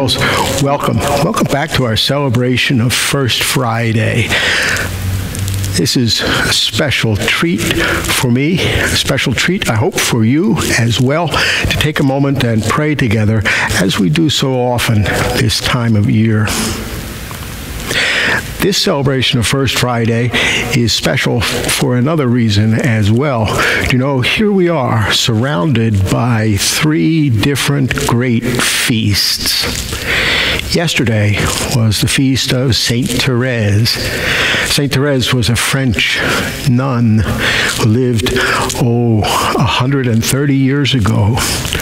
girls, welcome. Welcome back to our celebration of First Friday. This is a special treat for me, a special treat, I hope, for you as well, to take a moment and pray together as we do so often this time of year. This celebration of First Friday is special for another reason as well. You know, here we are surrounded by three different great feasts. Yesterday was the feast of Saint Therese. Saint Therese was a French nun who lived, 130 years ago.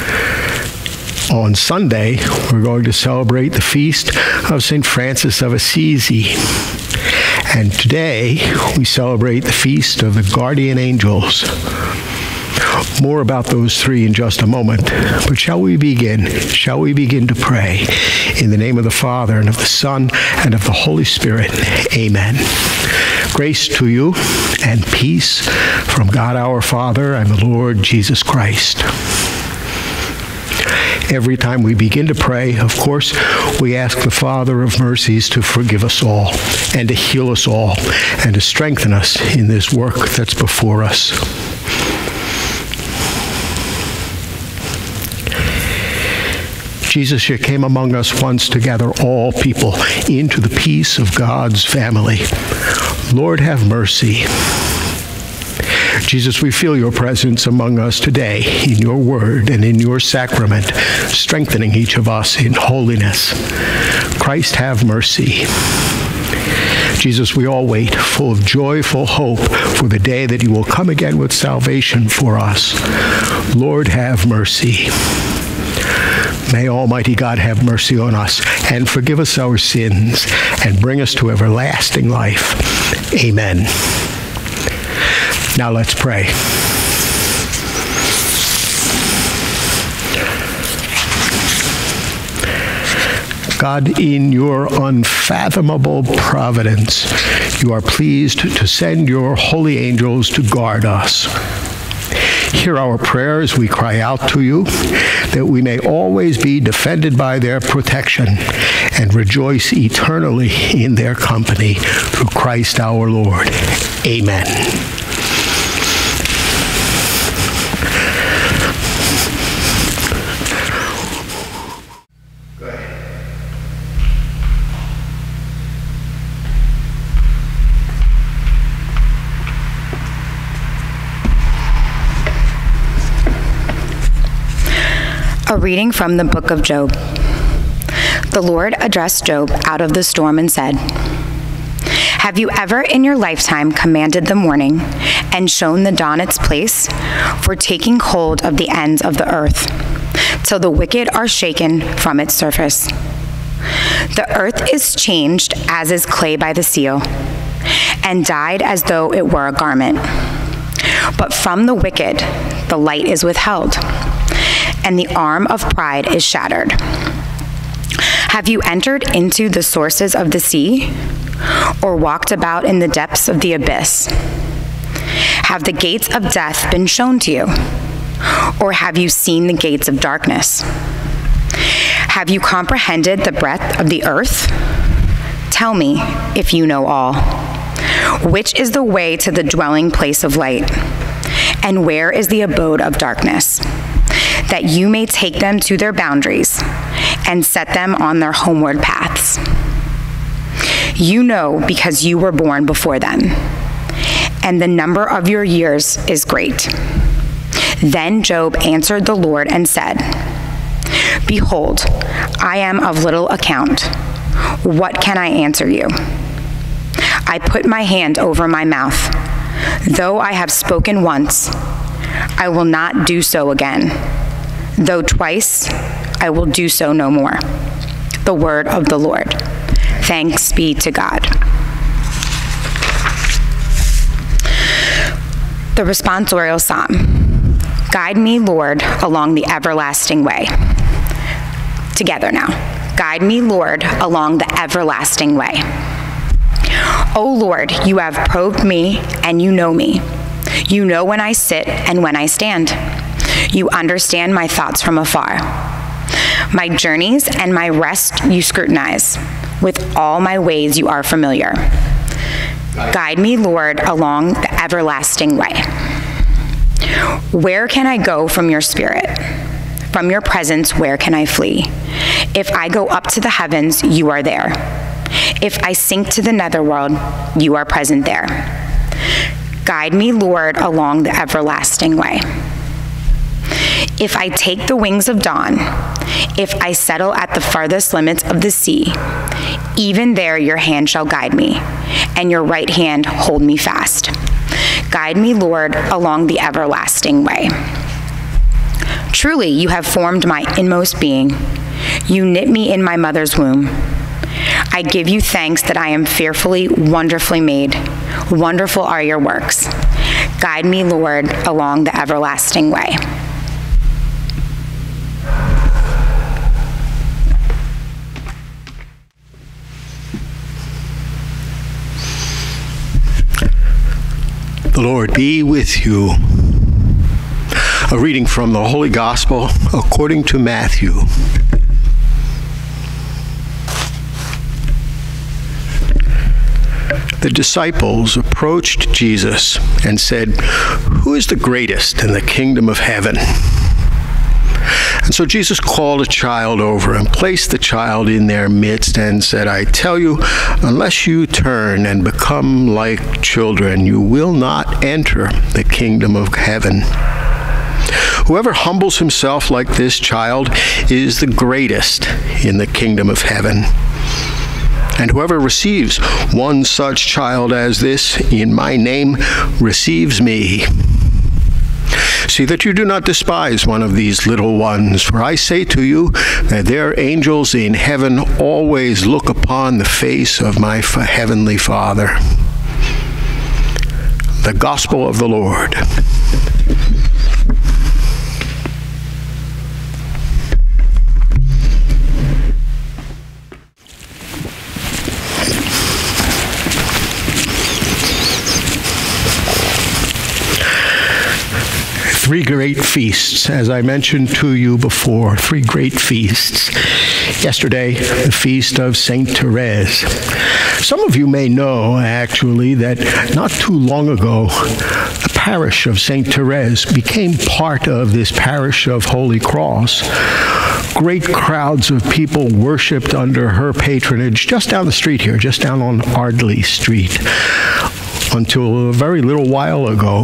On Sunday, we're going to celebrate the feast of St. Francis of Assisi. And today, we celebrate the feast of the guardian angels. More about those three in just a moment. But shall we begin? Shall we begin to pray? In the name of the Father, and of the Son, and of the Holy Spirit. Amen. Grace to you and peace from God our Father and the Lord Jesus Christ. Every time we begin to pray, of course, we ask the Father of mercies to forgive us all and to heal us all and to strengthen us in this work that's before us. Jesus, you came among us once to gather all people into the peace of God's family. Lord, have mercy. Jesus, we feel your presence among us today in your word and in your sacrament, strengthening each of us in holiness. Christ, have mercy. Jesus, we all wait, full of joyful hope, for the day that you will come again with salvation for us. Lord, have mercy. May Almighty God have mercy on us and forgive us our sins and bring us to everlasting life. Amen. Now let's pray. God, in your unfathomable providence, you are pleased to send your holy angels to guard us. Hear our prayers, we cry out to you, that we may always be defended by their protection and rejoice eternally in their company, through Christ our Lord. Amen. A reading from the book of Job. The Lord addressed Job out of the storm and said, "Have you ever in your lifetime commanded the morning and shown the dawn its place, for taking hold of the ends of the earth, till the wicked are shaken from its surface? The earth is changed as is clay by the seal, and dyed as though it were a garment. But from the wicked the light is withheld, and the arm of pride is shattered. Have you entered into the sources of the sea, or walked about in the depths of the abyss? Have the gates of death been shown to you, or have you seen the gates of darkness? Have you comprehended the breadth of the earth? Tell me, if you know all. Which is the way to the dwelling place of light, and where is the abode of darkness? That you may take them to their boundaries and set them on their homeward paths. You know, because you were born before them, and the number of your years is great." Then Job answered the Lord and said, "Behold, I am of little account. What can I answer you? I put my hand over my mouth. Though I have spoken once, I will not do so again. Though twice, I will do so no more." The word of the Lord. Thanks be to God. The responsorial psalm. Guide me, Lord, along the everlasting way. Together now. Guide me, Lord, along the everlasting way. O Lord, you have probed me, and you know me. You know when I sit and when I stand. You understand my thoughts from afar. My journeys and my rest you scrutinize. With all my ways you are familiar. Guide me, Lord, along the everlasting way. Where can I go from your spirit? From your presence, where can I flee? If I go up to the heavens, you are there. If I sink to the netherworld, you are present there. Guide me, Lord, along the everlasting way. If I take the wings of dawn, if I settle at the farthest limits of the sea, even there your hand shall guide me, and your right hand hold me fast. Guide me, Lord, along the everlasting way. Truly, you have formed my inmost being. You knit me in my mother's womb. I give you thanks that I am fearfully, wonderfully made. Wonderful are your works. Guide me, Lord, along the everlasting way. The Lord be with you. A reading from the Holy Gospel according to Matthew. The disciples approached Jesus and said, "Who is the greatest in the kingdom of heaven?" And so Jesus called a child over and placed the child in their midst and said, "I tell you, unless you turn and become like children, you will not enter the kingdom of heaven. Whoever humbles himself like this child is the greatest in the kingdom of heaven. And whoever receives one such child as this in my name receives me. See that you do not despise one of these little ones, for I say to you that their angels in heaven always look upon the face of my heavenly Father." The Gospel of the Lord. Three great feasts, as I mentioned to you before, three great feasts. Yesterday, the feast of Saint Therese. Some of you may know, actually, that not too long ago, the parish of Saint Therese became part of this parish of Holy Cross. Great crowds of people worshiped under her patronage just down the street here, just down on Ardley Street, until a very little while ago.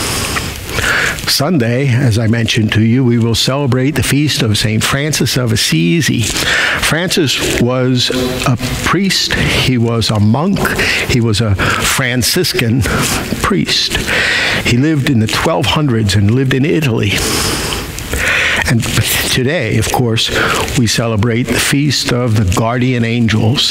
Sunday, as I mentioned to you, we will celebrate the feast of St. Francis of Assisi. Francis was a priest, he was a monk, he was a Franciscan priest. He lived in the 1200s and lived in Italy. And today, of course, we celebrate the feast of the guardian angels.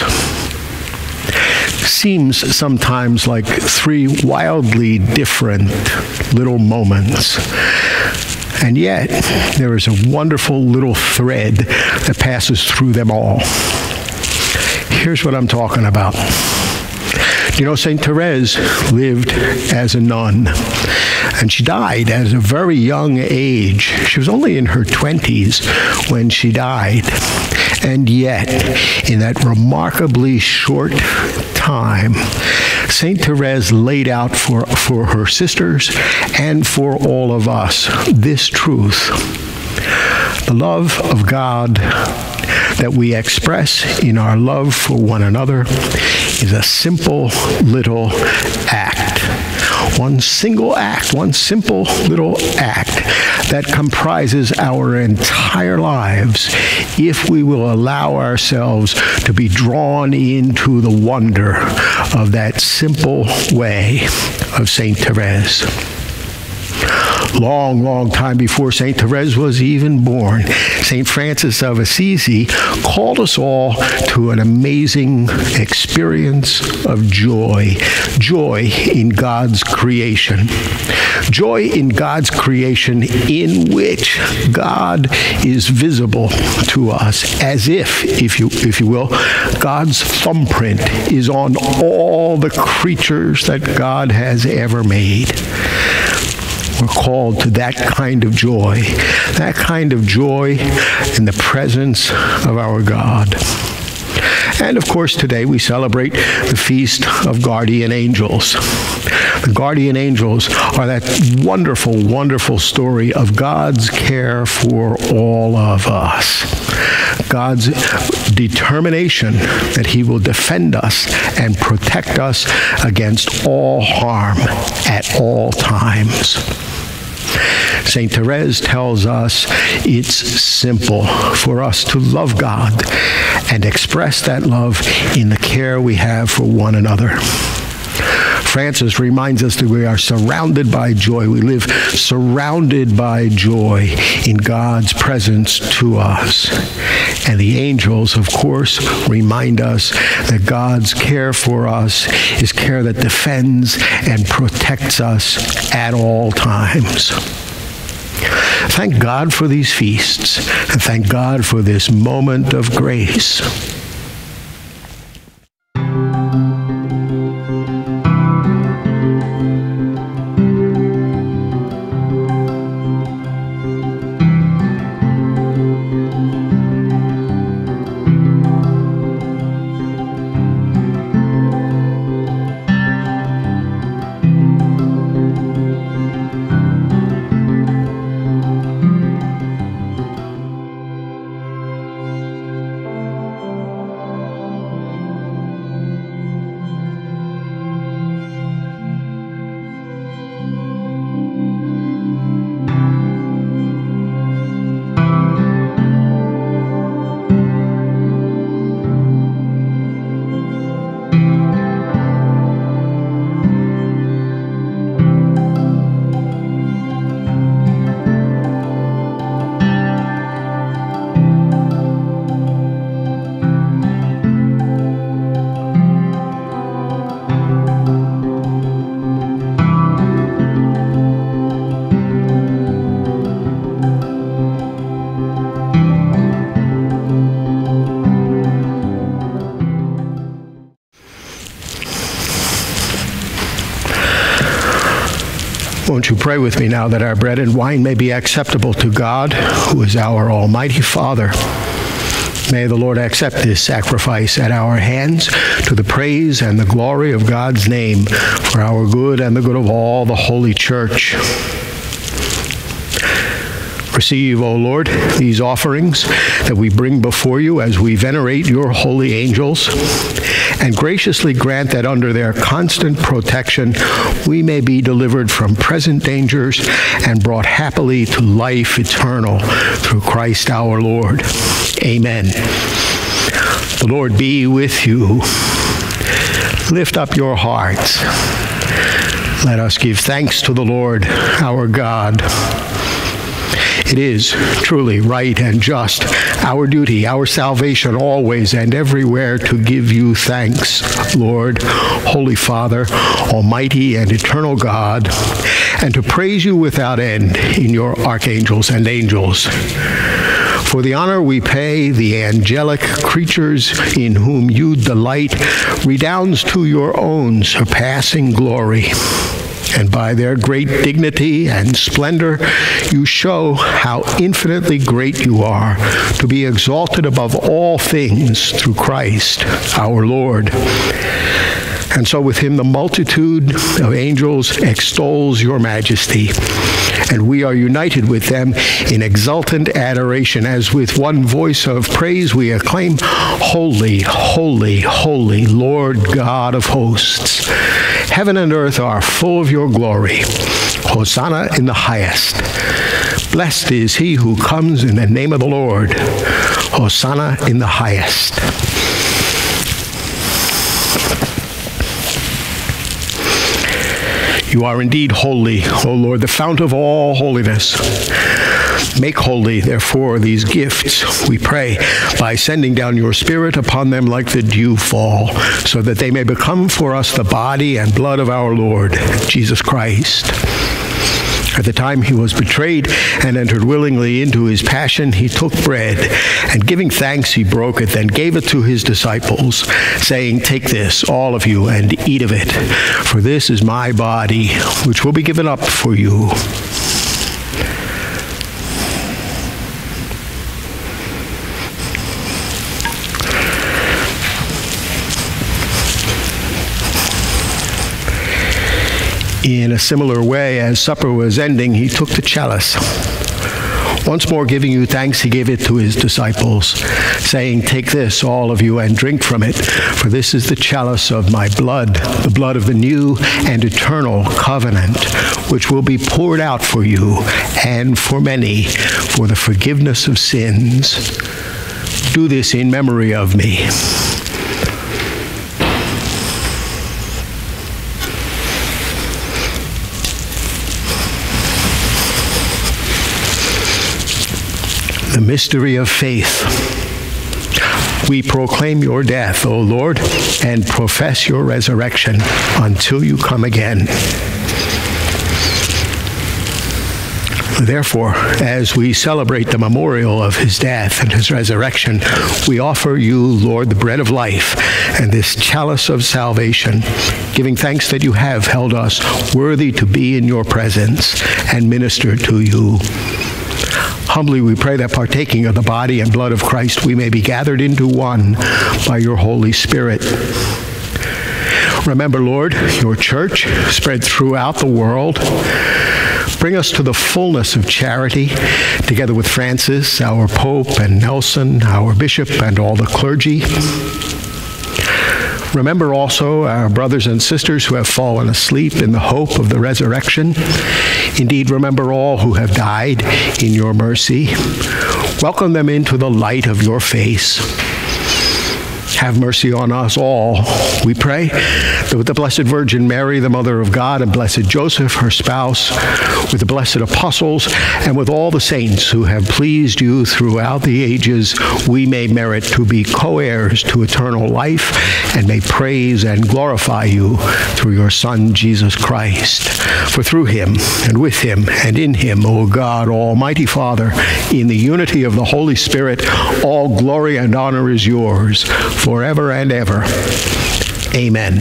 Seems sometimes like three wildly different little moments. And yet, there is a wonderful little thread that passes through them all. Here's what I'm talking about. You know, St. Therese lived as a nun, and she died at a very young age. She was only in her 20s when she died. And yet, in that remarkably short time, St. Therese laid out for her sisters and for all of us this truth. The love of God that we express in our love for one another is a simple little act. One single act, one simple little act that comprises our entire lives if we will allow ourselves to be drawn into the wonder of that simple way of St. Therese. Long, long time before St. Therese was even born, St. Francis of Assisi called us all to an amazing experience of joy. Joy in God's creation. Joy in God's creation in which God is visible to us as if you will, God's thumbprint is on all the creatures that God has ever made. we're called to that kind of joy in the presence of our God. And of course, today we celebrate the Feast of Guardian Angels. The guardian angels are that wonderful, wonderful story of God's care for all of us. God's determination that he will defend us and protect us against all harm at all times. St. Therese tells us it's simple for us to love God and express that love in the care we have for one another. Francis reminds us that we are surrounded by joy. We live surrounded by joy in God's presence to us. And the angels, of course, remind us that God's care for us is care that defends and protects us at all times. Thank God for these feasts, and thank God for this moment of grace. Won't you pray with me now that our bread and wine may be acceptable to God, who is our Almighty Father. May the Lord accept this sacrifice at our hands to the praise and the glory of God's name, for our good and the good of all the Holy Church. Receive, O Lord, these offerings that we bring before you as we venerate your holy angels, and graciously grant that under their constant protection we may be delivered from present dangers and brought happily to life eternal through Christ our Lord. Amen. The Lord be with you. Lift up your hearts. Let us give thanks to the Lord our God. It is truly right and just, our duty, our salvation, always and everywhere to give you thanks, Lord, Holy Father, Almighty and eternal God, and to praise you without end in your archangels and angels. For the honor we pay the angelic creatures in whom you delight redounds to your own surpassing glory. And by their great dignity and splendor, you show how infinitely great you are, to be exalted above all things through Christ our Lord. And so with him the multitude of angels extols your majesty, and we are united with them in exultant adoration, as with one voice of praise we acclaim, Holy, holy, holy, Lord God of hosts. Heaven and earth are full of your glory. Hosanna in the highest. Blessed is he who comes in the name of the Lord. Hosanna in the highest. You are indeed holy, O Lord, the fount of all holiness. Make holy, therefore, these gifts, we pray, by sending down your Spirit upon them like the dewfall, so that they may become for us the body and blood of our Lord, Jesus Christ. At the time he was betrayed and entered willingly into his passion, he took bread, and giving thanks, he broke it, then gave it to his disciples, saying, Take this, all of you, and eat of it, for this is my body, which will be given up for you. In a similar way, as supper was ending, he took the chalice. Once more giving you thanks, he gave it to his disciples, saying, "Take this, all of you, and drink from it, for this is the chalice of my blood, the blood of the new and eternal covenant, which will be poured out for you and for many for the forgiveness of sins. Do this in memory of me." The mystery of faith. We proclaim your death, O Lord, and profess your resurrection until you come again. Therefore, as we celebrate the memorial of his death and his resurrection, we offer you, Lord, the bread of life and this chalice of salvation, giving thanks that you have held us worthy to be in your presence and minister to you. Humbly we pray that partaking of the body and blood of Christ, we may be gathered into one by your Holy Spirit. Remember, Lord, your church spread throughout the world. Bring us to the fullness of charity, together with Francis, our Pope, and Nelson, our Bishop, and all the clergy. Remember also our brothers and sisters who have fallen asleep in the hope of the resurrection. Indeed, remember all who have died in your mercy. Welcome them into the light of your face. Have mercy on us all, we pray, that with the Blessed Virgin Mary, the Mother of God, and Blessed Joseph, her spouse, with the blessed apostles, and with all the saints who have pleased you throughout the ages, we may merit to be co-heirs to eternal life and may praise and glorify you through your Son, Jesus Christ. For through him, and with him, and in him, O God, Almighty Father, in the unity of the Holy Spirit, all glory and honor is yours, forever and ever. Amen.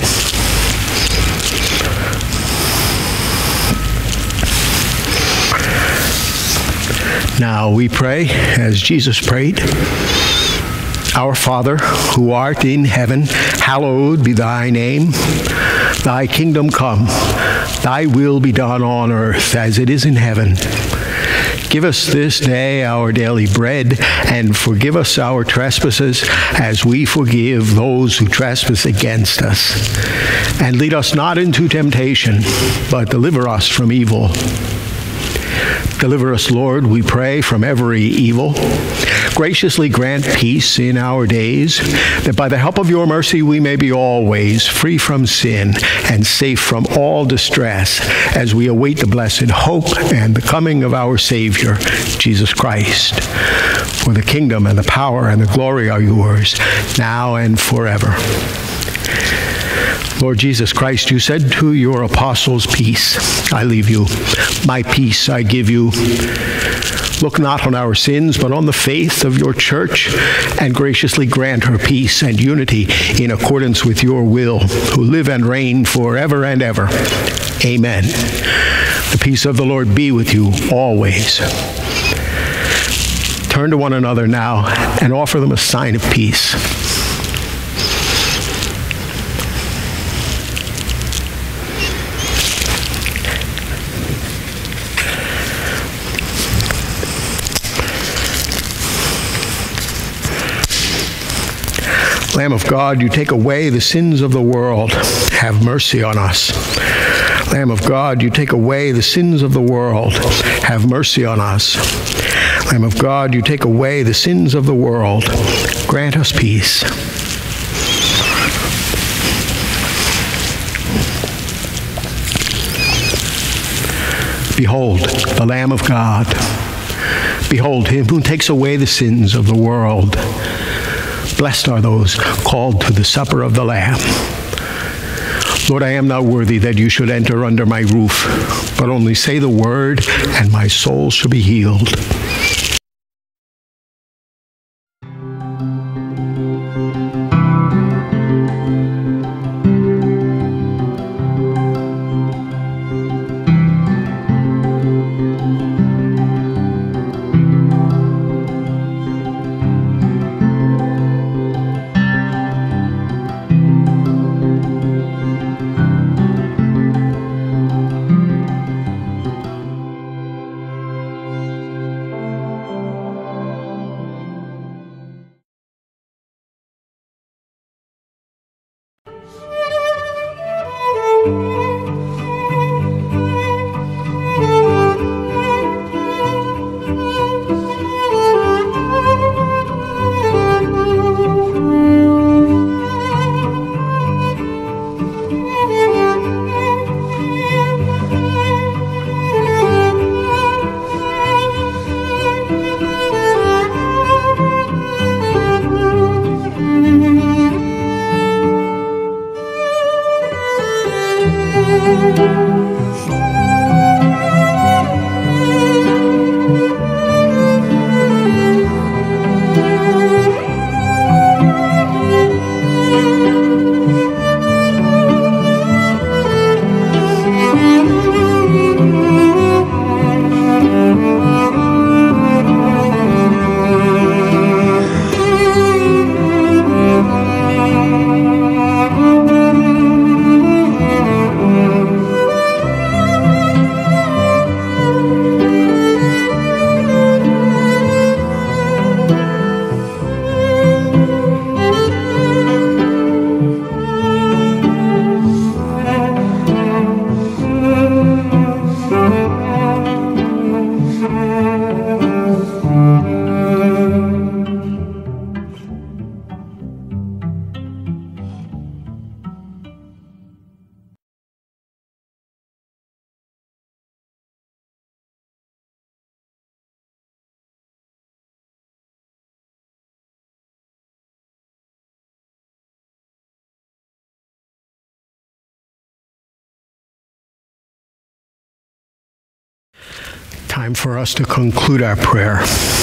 Now we pray as Jesus prayed. Our Father, who art in heaven, hallowed be thy name. Thy kingdom come. Thy will be done on earth as it is in heaven. Give us this day our daily bread, and forgive us our trespasses as we forgive those who trespass against us. And lead us not into temptation, but deliver us from evil. Deliver us, Lord, we pray, from every evil. Graciously grant peace in our days, that by the help of your mercy we may be always free from sin and safe from all distress, as we await the blessed hope and the coming of our Savior, Jesus Christ. For the kingdom and the power and the glory are yours, now and forever. Lord Jesus Christ, you said to your apostles, "Peace I leave you, my peace I give you. Look not on our sins, but on the faith of your church, and graciously grant her peace and unity in accordance with your will, who live and reign forever and ever. Amen." The peace of the Lord be with you always. Turn to one another now and offer them a sign of peace. Lamb of God, you take away the sins of the world. Have mercy on us. Lamb of God, you take away the sins of the world. Have mercy on us. Lamb of God, you take away the sins of the world. Grant us peace. Behold, the Lamb of God. Behold him who takes away the sins of the world. Blessed are those called to the supper of the Lamb. Lord, I am not worthy that you should enter under my roof, but only say the word, and my soul shall be healed. Time for us to conclude our prayer.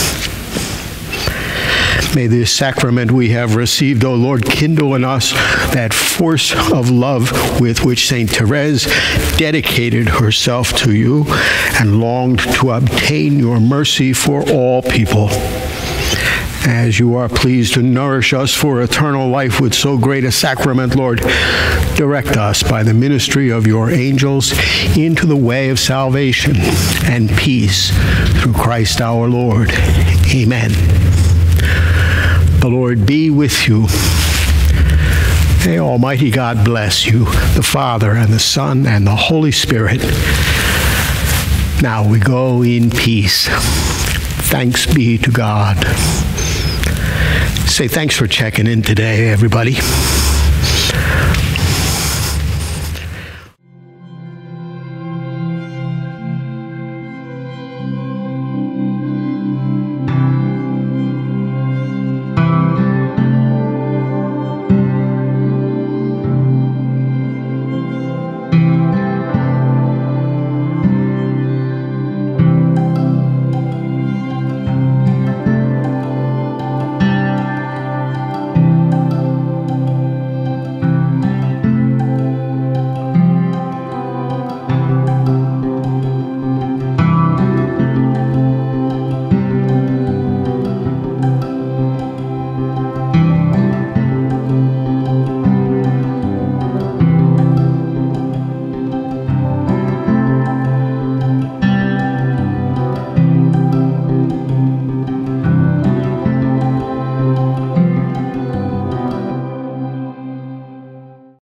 May this sacrament we have received, O Lord, kindle in us that force of love with which St. Therese dedicated herself to you and longed to obtain your mercy for all people. As you are pleased to nourish us for eternal life with so great a sacrament, Lord, direct us by the ministry of your angels into the way of salvation and peace through Christ our Lord. Amen. The Lord be with you. May Almighty God bless you, the Father and the Son and the Holy Spirit. Now we go in peace. Thanks be to God. Say thanks for checking in today, everybody.